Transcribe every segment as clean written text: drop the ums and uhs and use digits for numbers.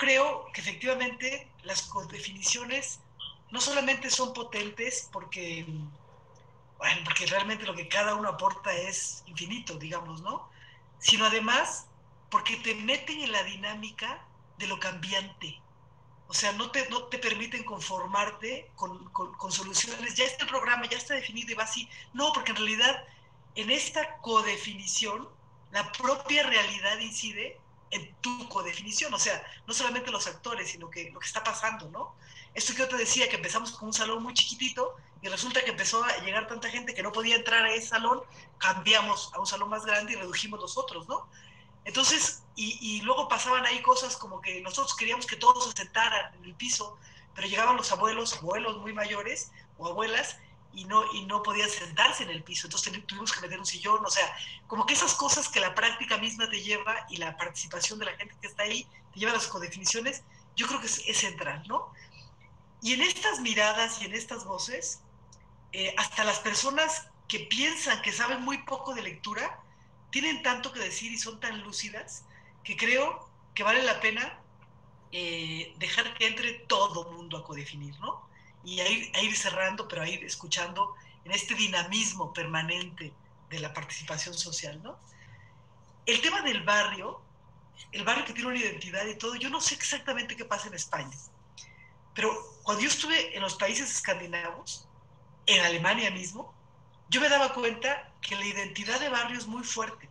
creo que efectivamente las codefiniciones no solamente son potentes porque, bueno, porque realmente lo que cada uno aporta es infinito, digamos, ¿no? Sino además porque te meten en la dinámica de lo cambiante. O sea, no te permiten conformarte con soluciones. Ya está el programa, ya está definido y va así. No, porque en realidad en esta codefinición la propia realidad incide en tu codefinición. O sea, no solamente los actores, sino que lo que está pasando, ¿no? Esto que yo te decía, que empezamos con un salón muy chiquitito y resulta que empezó a llegar tanta gente que no podía entrar a ese salón, cambiamos a un salón más grande y redujimos los otros, ¿no? Entonces, y luego pasaban ahí cosas como que nosotros queríamos que todos se sentaran en el piso, pero llegaban los abuelos muy mayores o abuelas y no podían sentarse en el piso, entonces tuvimos que meter un sillón, o sea, como que esas cosas que la práctica misma te lleva y la participación de la gente que está ahí te lleva a las codefiniciones, yo creo que es central, ¿no? Y en estas miradas y en estas voces, hasta las personas que piensan que saben muy poco de lectura, tienen tanto que decir y son tan lúcidas que creo que vale la pena dejar que entre todo mundo a codefinir, ¿no? Y a ir cerrando, pero a ir escuchando en este dinamismo permanente de la participación social, ¿no? El tema del barrio, el barrio que tiene una identidad y todo, yo no sé exactamente qué pasa en España, pero cuando yo estuve en los países escandinavos, en Alemania mismo, yo me daba cuenta que la identidad de barrio es muy fuerte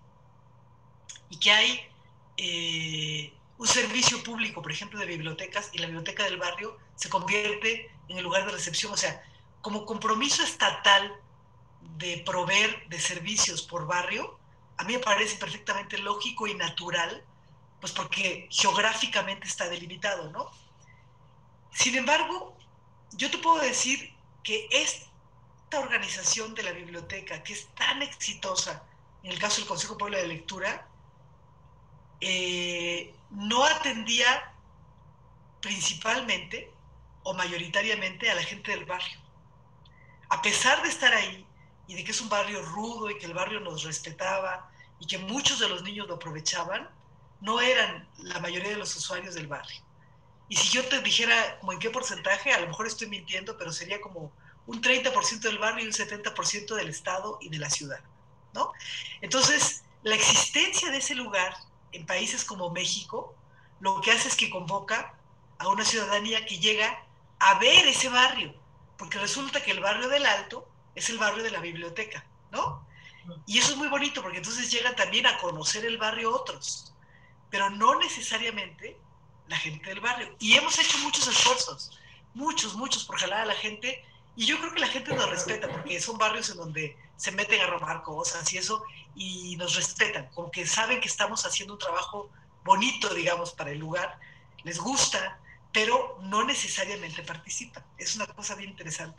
y que hay un servicio público, por ejemplo, de bibliotecas, y la biblioteca del barrio se convierte en el lugar de recepción. O sea, como compromiso estatal de proveer de servicios por barrio, a mí me parece perfectamente lógico y natural, pues porque geográficamente está delimitado, ¿no? Sin embargo, yo te puedo decir que esta organización de la biblioteca, que es tan exitosa, en el caso del Consejo Pueblo de Lectura, no atendía principalmente o mayoritariamente a la gente del barrio. A pesar de estar ahí y de que es un barrio rudo y que el barrio nos respetaba y que muchos de los niños lo aprovechaban, no eran la mayoría de los usuarios del barrio. Y si yo te dijera como en qué porcentaje, a lo mejor estoy mintiendo, pero sería como un 30% del barrio y un 70% del estado y de la ciudad, ¿no? Entonces, la existencia de ese lugar en países como México, lo que hace es que convoca a una ciudadanía que llega a ver ese barrio, porque resulta que el barrio del Alto es el barrio de la biblioteca, ¿no? Y eso es muy bonito, porque entonces llegan también a conocer el barrio otros, pero no necesariamente la gente del barrio. Y hemos hecho muchos esfuerzos, muchos, por jalar a la gente, y yo creo que la gente nos respeta, porque son barrios en donde se meten a robar cosas y eso, y nos respetan, como que saben que estamos haciendo un trabajo bonito, digamos, para el lugar, les gusta, pero no necesariamente participan. Es una cosa bien interesante.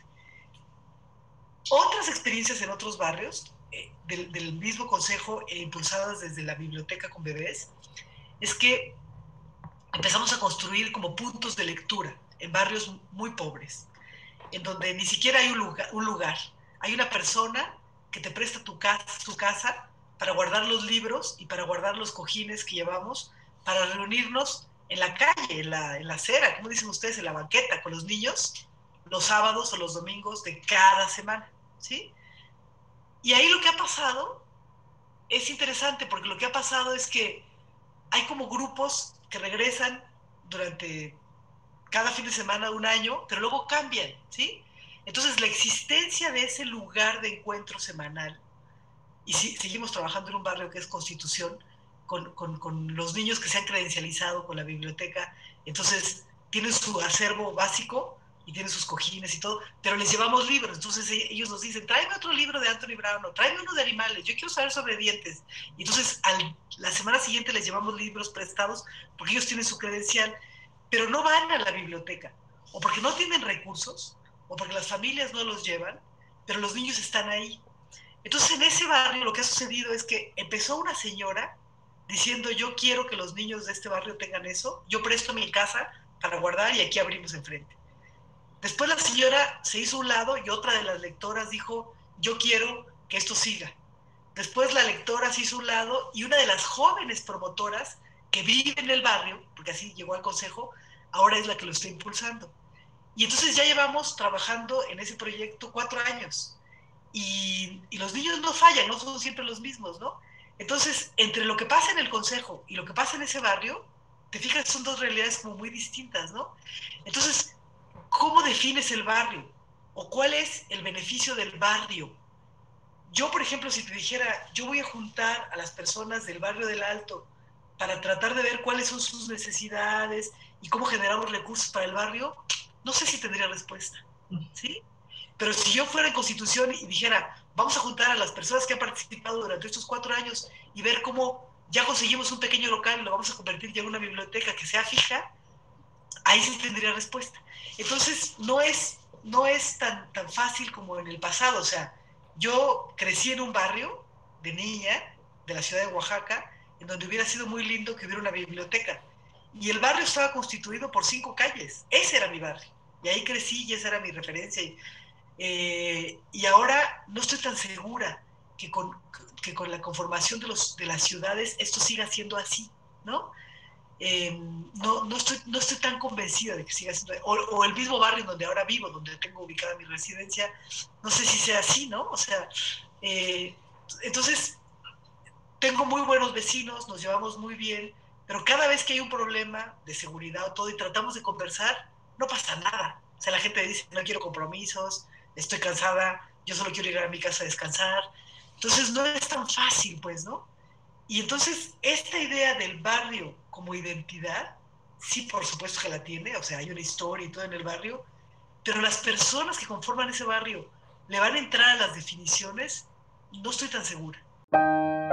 Otras experiencias en otros barrios, del mismo consejo, impulsadas desde la biblioteca con bebés, es que empezamos a construir como puntos de lectura en barrios muy pobres, en donde ni siquiera hay un lugar. Hay una persona que te presta su casa para guardar los libros y para guardar los cojines que llevamos, para reunirnos en la calle, en la acera, como dicen ustedes, en la banqueta, con los niños, los sábados o los domingos de cada semana, ¿sí? Y ahí lo que ha pasado es interesante, porque lo que ha pasado es que hay como grupos que regresan durante cada fin de semana un año, pero luego cambian, ¿sí? Entonces la existencia de ese lugar de encuentro semanal, y seguimos trabajando en un barrio que es Constitución, con los niños que se han credencializado con la biblioteca, entonces tienen su acervo básico y tienen sus cojines y todo, pero les llevamos libros, entonces ellos nos dicen, tráeme otro libro de Anthony Brown, o tráeme uno de animales, yo quiero saber sobre dientes, y entonces la semana siguiente les llevamos libros prestados, porque ellos tienen su credencial, pero no van a la biblioteca, o porque no tienen recursos, o porque las familias no los llevan, pero los niños están ahí. Entonces en ese barrio lo que ha sucedido es que empezó una señora diciendo, yo quiero que los niños de este barrio tengan eso, yo presto mi casa para guardar y aquí abrimos enfrente. Después la señora se hizo a un lado y otra de las lectoras dijo, yo quiero que esto siga. Después la lectora se hizo a un lado y una de las jóvenes promotoras que vive en el barrio, porque así llegó al consejo, ahora es la que lo está impulsando. Y entonces ya llevamos trabajando en ese proyecto 4 años. Y los niños no fallan, no son siempre los mismos, ¿no? Entonces, entre lo que pasa en el consejo y lo que pasa en ese barrio, te fijas, son dos realidades como muy distintas, ¿no? Entonces, ¿cómo defines el barrio? ¿O cuál es el beneficio del barrio? Yo, por ejemplo, si te dijera, yo voy a juntar a las personas del barrio del Alto para tratar de ver cuáles son sus necesidades y cómo generamos recursos para el barrio, no sé si tendría respuesta, ¿sí? Pero si yo fuera en Constitución y dijera, vamos a juntar a las personas que han participado durante estos 4 años y ver cómo ya conseguimos un pequeño local y lo vamos a convertir ya en una biblioteca que sea fija, ahí sí tendría respuesta. Entonces, no es tan fácil como en el pasado. O sea, yo crecí en un barrio de niña de la ciudad de Oaxaca, en donde hubiera sido muy lindo que hubiera una biblioteca. Y el barrio estaba constituido por 5 calles. Ese era mi barrio. Y ahí crecí y esa era mi referencia. Y ahora no estoy tan segura que con la conformación de las ciudades esto siga siendo así, ¿no? No estoy tan convencida de que siga siendo, o el mismo barrio donde ahora vivo, donde tengo ubicada mi residencia, no sé si sea así, ¿no? O sea, entonces tengo muy buenos vecinos, nos llevamos muy bien, pero cada vez que hay un problema de seguridad o todo y tratamos de conversar, no pasa nada. O sea, la gente dice, no quiero compromisos, estoy cansada, yo solo quiero ir a mi casa a descansar. Entonces no es tan fácil, pues, ¿no? Y entonces esta idea del barrio como identidad, sí, por supuesto que la tiene, o sea, hay una historia y todo en el barrio, pero las personas que conforman ese barrio le van a entrar a las definiciones, no estoy tan segura.